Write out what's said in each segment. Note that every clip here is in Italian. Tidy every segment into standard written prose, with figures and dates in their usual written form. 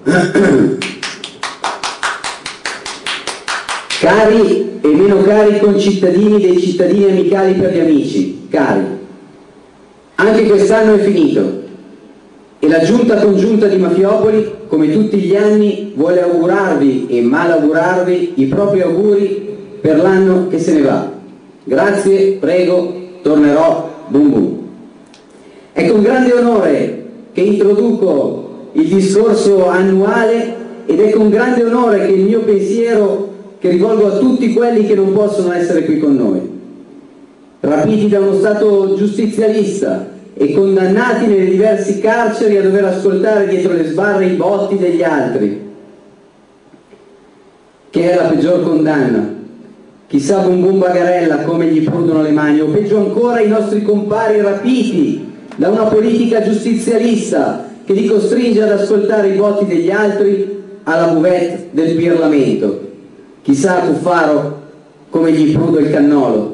Cari e meno cari concittadini dei cittadini amicali per gli amici, cari, anche quest'anno è finito e la giunta congiunta di Mafiopoli, come tutti gli anni, vuole augurarvi e malaugurarvi i propri auguri per l'anno che se ne va. Grazie, prego, tornerò, bum bum. È con grande onore che introduco il discorso annuale ed è con grande onore che il mio pensiero che rivolgo a tutti quelli che non possono essere qui con noi, rapiti da uno Stato giustizialista e condannati nelle diverse carceri a dover ascoltare dietro le sbarre i botti degli altri, che è la peggior condanna. Chissà Bum Bum Bagarella come gli prudono le mani, o peggio ancora i nostri compari rapiti da una politica giustizialista che li costringe ad ascoltare i botti degli altri alla buvette del Parlamento. Chissà a Cuffaro come gli prudo il cannolo.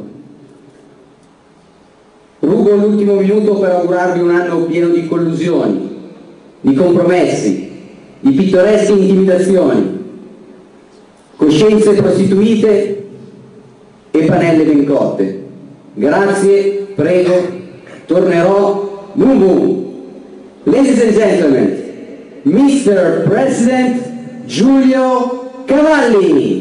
Rubo l'ultimo minuto per augurarvi un anno pieno di collusioni, di compromessi, di pittoresche intimidazioni, coscienze prostituite e panelle ben cotte. Grazie, prego, tornerò, boom boom. Ladies and gentlemen, Mr. President Giulio Cavalli.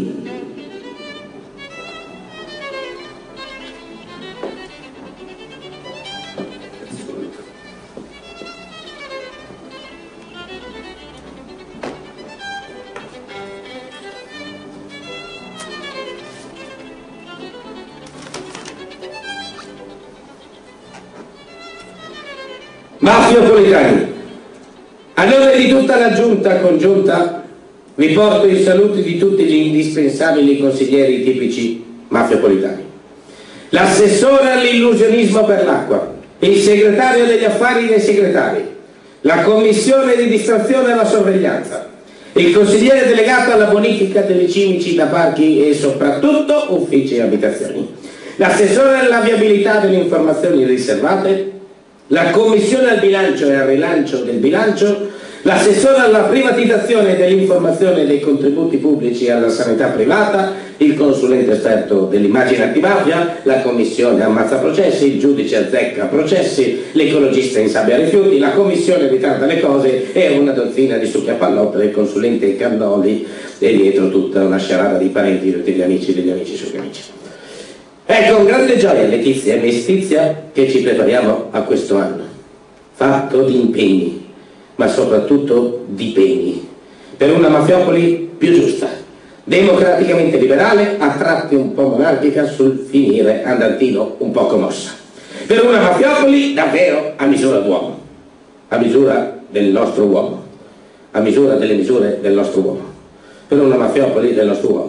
Mafiopolitani, a nome di tutta la giunta congiunta vi porto i saluti di tutti gli indispensabili consiglieri tipici mafiopolitani, l'assessore all'illusionismo per l'acqua, il segretario degli affari dei segretari, la commissione di distrazione alla sorveglianza, il consigliere delegato alla bonifica dei cimici da parchi e soprattutto uffici e abitazioni, l'assessore alla viabilità delle informazioni riservate, la commissione al bilancio e al rilancio del bilancio, l'assessore alla privatizzazione dell'informazione e dei contributi pubblici alla sanità privata, il consulente esperto dell'immagine antimafia, la commissione ammazza processi, il giudice azzecca processi, l'ecologista insabbia rifiuti, la commissione ritarda le cose e una dozzina di succhiapallotte, il consulente Cannoli e dietro tutta una sciarada di parenti degli amici sugli amici. È con grande gioia, Letizia e mestizia, che ci prepariamo a questo anno, fatto di impegni, ma soprattutto di pegni, per una Mafiopoli più giusta, democraticamente liberale, a tratti un po' monarchica, sul finire andantino un po' commossa, per una Mafiopoli davvero a misura d'uomo, a misura del nostro uomo, a misura delle misure del nostro uomo, per una Mafiopoli del nostro uomo.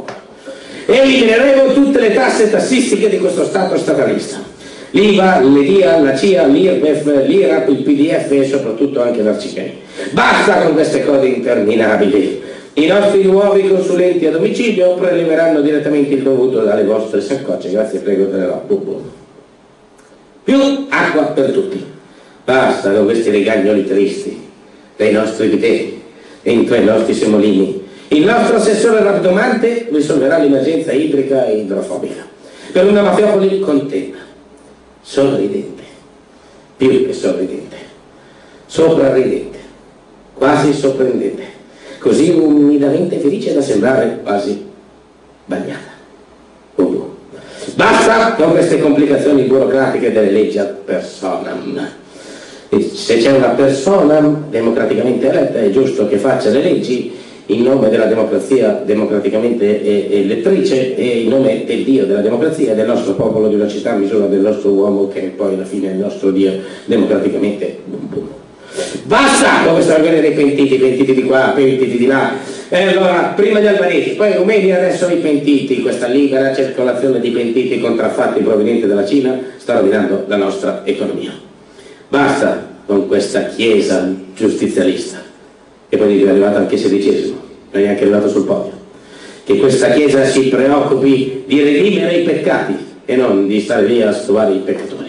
Elimineremo tutte le tasse tassistiche di questo Stato statalista, l'IVA, l'EDIA, la CIA, l'IRPEF, l'IRAP, il PDF e soprattutto anche l'Arcipel. Basta con queste cose interminabili. I nostri nuovi consulenti a domicilio preleveranno direttamente il dovuto dalle vostre saccocce. Grazie, prego, tenerò. Più acqua per tutti. Basta con questi rigagnoli tristi dei nostri bidè entro i nostri semolini. Il nostro assessore rabdomante risolverà l'emergenza idrica e idrofobica per una Mafiopoli contenta, sorridente, più che sorridente, soprarridente, quasi sorprendente, così umilmente felice da sembrare quasi bagnata. Basta con queste complicazioni burocratiche delle leggi ad personam. E se c'è una persona democraticamente eletta è giusto che faccia le leggi in nome della democrazia democraticamente elettrice e in nome del Dio della democrazia e del nostro popolo, di una città a misura del nostro uomo che poi alla fine è il nostro Dio democraticamente. Basta con questa vergogna dei pentiti di qua, pentiti di là. E allora, prima gli albanesi, poi i rumeni, adesso i pentiti. Questa libera circolazione di pentiti contraffatti provenienti dalla Cina sta rovinando la nostra economia. Basta con questa chiesa giustizialista, che poi è arrivato anche XVI, non è neanche arrivato sul podio. Che questa chiesa si preoccupi di redimere i peccati e non di stare lì a scovare i peccatori.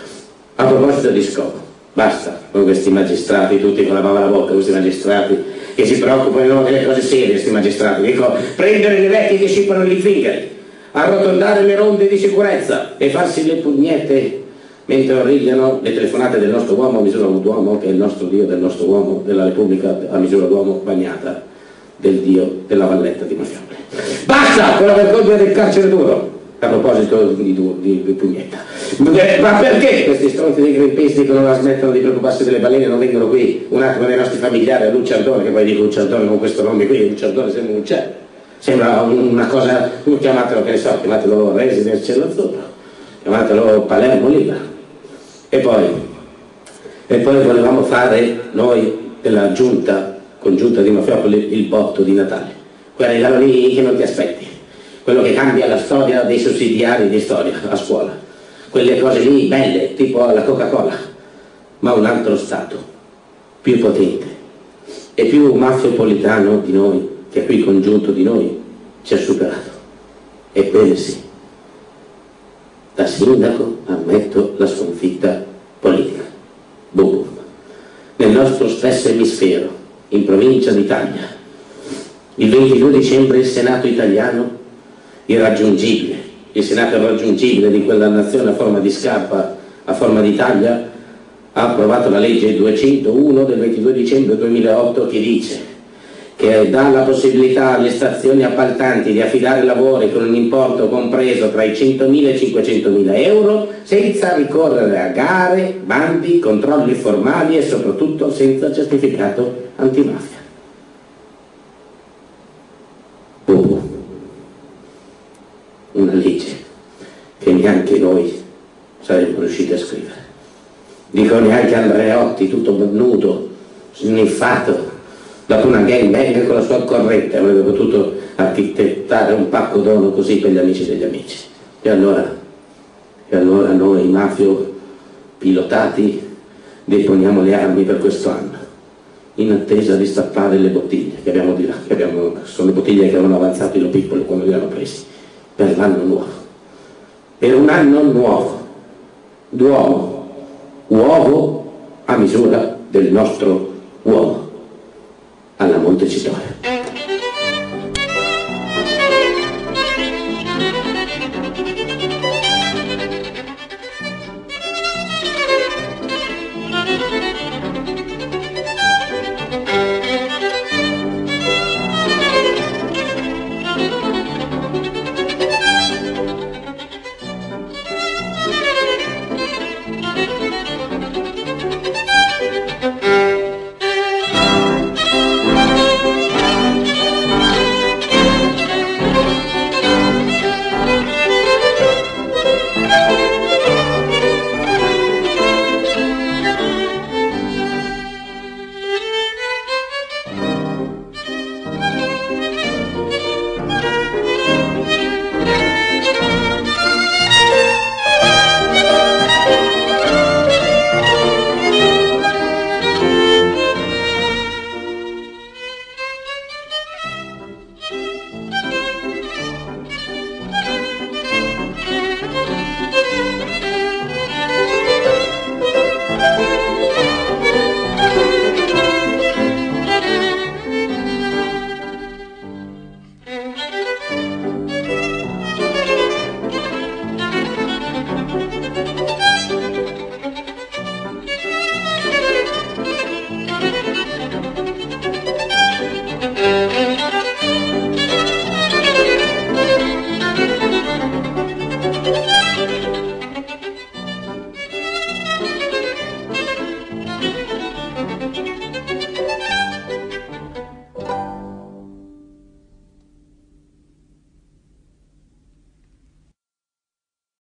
A proposito di scopo, basta con questi magistrati, tutti con la bava alla bocca, questi magistrati che si preoccupano delle cose serie, questi magistrati. Dico, prendere le vecchie che scippano gli zingari, arrotondare le ronde di sicurezza e farsi le pugnette mentre origliano le telefonate del nostro uomo a misura d'uomo, che è il nostro Dio del nostro uomo, della Repubblica a misura d'uomo bagnata del Dio della Valletta di Mafione. Basta con la vergogna del carcere duro, a proposito di pugnetta. Ma perché questi stronzi dei greenpeace dicono non la smettono di preoccuparsi delle balene e non vengono qui un attimo dai nostri familiari a Luciardone, che poi dico Luciardone con questo nome qui, Luciardone sembra un uccello, sembra una cosa, chiamatelo, che ne so, chiamatelo Residence Cielo Azzurro, chiamatelo Palermo Libera. E poi volevamo fare noi della giunta congiunta di Mafiopoli il botto di Natale, quel regalo lì che non ti aspetti, quello che cambia la storia dei sussidiari di storia a scuola, quelle cose lì belle, tipo la Coca-Cola, ma un altro Stato, più potente e più mafiopolitano di noi, che qui congiunto di noi ci ha superato. Ebbene sì, da sindaco ammetto la sconfitta politica. Boom. Nel nostro stesso emisfero, in provincia di Taglia, il 22 dicembre il Senato italiano, irraggiungibile, il Senato irraggiungibile di quella nazione a forma di scarpa, a forma di taglia, ha approvato la legge 201 del 22 dicembre 2008 che dice che dà la possibilità alle stazioni appaltanti di affidare lavori con un importo compreso tra i 100.000 e i 500.000 euro senza ricorrere a gare, bandi, controlli formali e soprattutto senza certificato antimafia. Una legge che neanche noi saremmo riusciti a scrivere. Dico neanche Andreotti, tutto nudo, sniffato, dopo una gangbang con la sua corrente, avrebbe potuto architettare un pacco dono così per gli amici degli amici. E allora noi mafio pilotati deponiamo le armi per questo anno, in attesa di stappare le bottiglie che abbiamo di là, sono le bottiglie che avevano avanzato i Lopippoli quando li hanno presi, per l'anno nuovo, per un anno nuovo, uovo a misura del nostro uomo, alla Montecitorio.